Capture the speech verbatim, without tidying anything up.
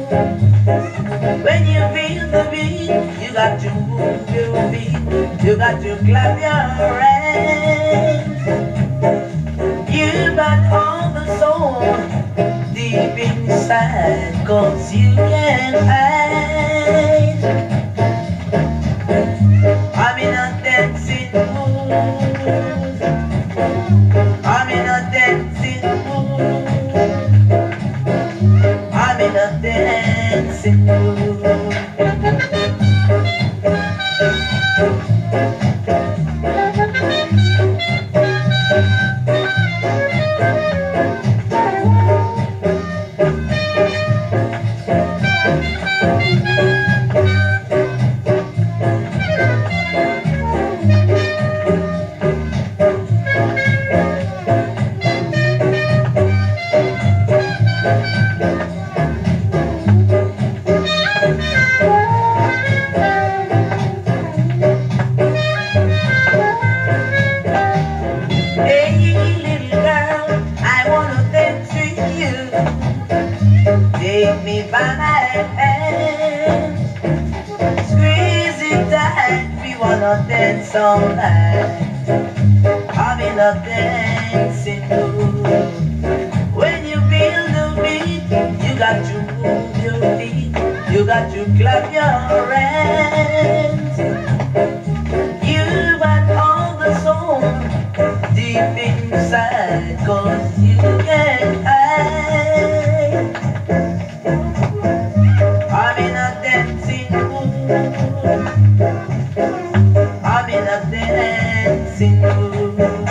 When you feel the beat, you got to move your feet, you got to clap your hands. You got all the soul deep inside, 'cause you can hide. I'm in a dancing mood, I'm in a dancing mood, I'm in a dancing mood. Take me by my hand, squeeze it tight, we wanna dance all night. I'm in a dancing mood. When you feel the beat, you got to move your feet, you got to clap your hands. You got all the soul deep inside, 'cause you can hide. I'm in a dancing mood, I'm in a dancing mood.